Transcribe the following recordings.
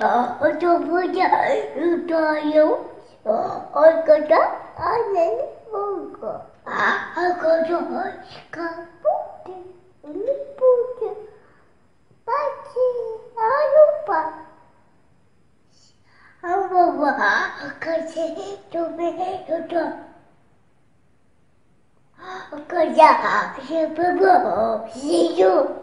это будет летаю. А когда она не будет. А когда будет, не будет. Пати, алупа. А баба, когда тебе когда я баба, сижу.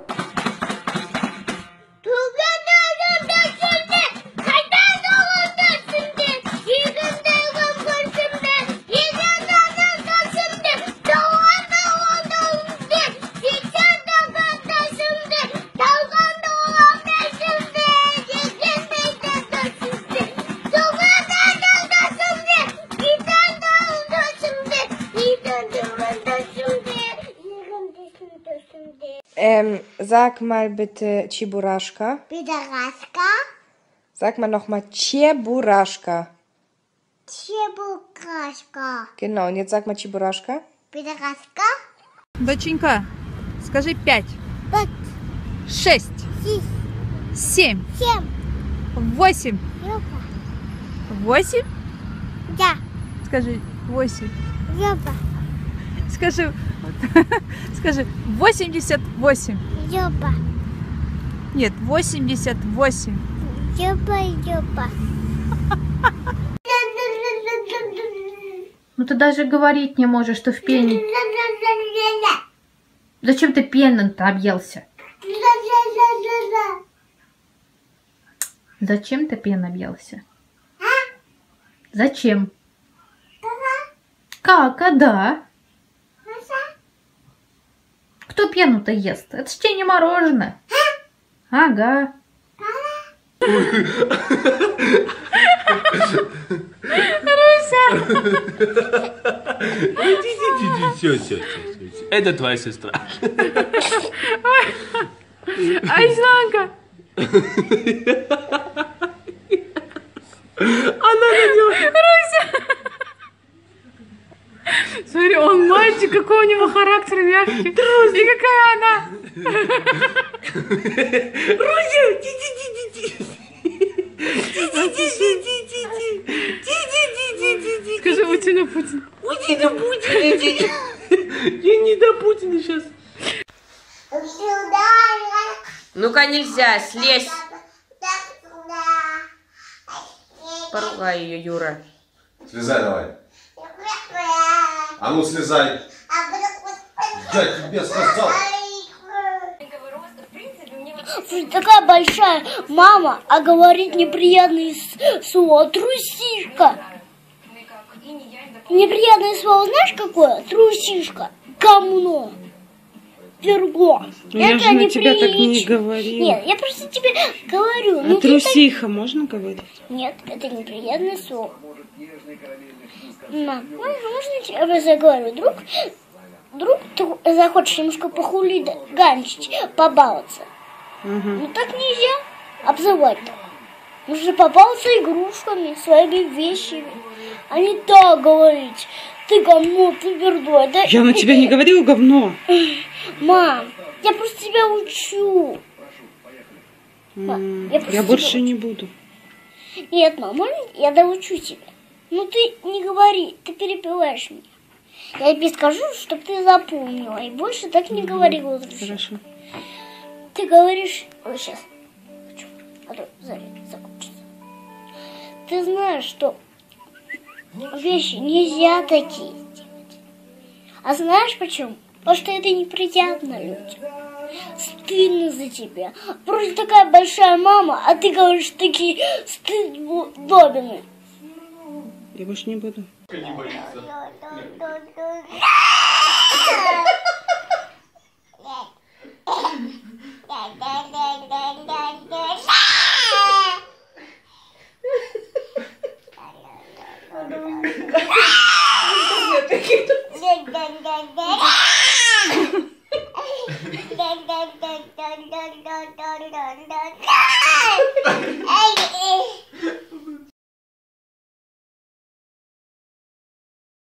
Sag mal bitte Чебурашка. Пидораска. Sag mal nochmal Чебурашка. Чебурашка. Genau, und jetzt sag mal Чебурашка. Пидораска. Доченька, скажи 5, 5, 6, 6, 7, 7. 8. 8? Да. Скажи 8. Ёба. Скажи 88. Ёба. Нет, 88. Ёба. Ну ты даже говорить не можешь, что в пене. Зачем ты пеной-то объелся? Зачем ты пеной объелся? Зачем? Как? А да? Кто пену-то ест? Это ж тебе не мороженое. Ага. Все. Это твоя сестра. Айсланка! Она на него. Руся! Смотри, он мальчик, какой у него характер мягкий. И какая она? Руся, Скажи, уйти на Путин. Уйди на Путина. Я не до Путина сейчас. Ну-ка нельзя, слезь. Поругай ее, Юра. Слезай давай. А ну слезай. Я тебе сказал. Такая большая мама, а говорит неприятные слова. Трусишка. Неприятное слово знаешь какое? Трусишка. Говно. Верго. Я же на тебя так не говорила. Нет, я просто тебе говорю. А трусиха можно говорить? Нет, это неприятное слово. Мам, можно я тебе заговорю? Вдруг ты захочешь немножко похулиганчить, побаловаться. Ну так нельзя обзывать так. Нужно побаловаться игрушками, своими вещами. А не так говорить. Ты говно, ты вердой. Да? Я на тебя не говорила говно. Мам, я просто тебя учу. Я больше не буду. Нет, мам, можно я доучу тебя? Ну ты не говори, ты перебиваешь меня. Я тебе скажу, чтобы ты запомнила. И больше так не говорила. Хорошо. Ты говоришь... Вот сейчас. Хочу. А то заряд закончится. Ты знаешь, что вещи нельзя такие делать. А знаешь почему? Потому что это неприятно людям. Стыдно за тебя. Вроде такая большая мама, а ты говоришь такие стыдобины. Я больше не буду. Не боится.